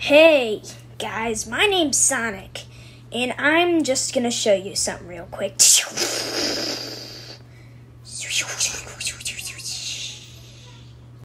Hey guys, my name's Sonic, and I'm just gonna show you something real quick.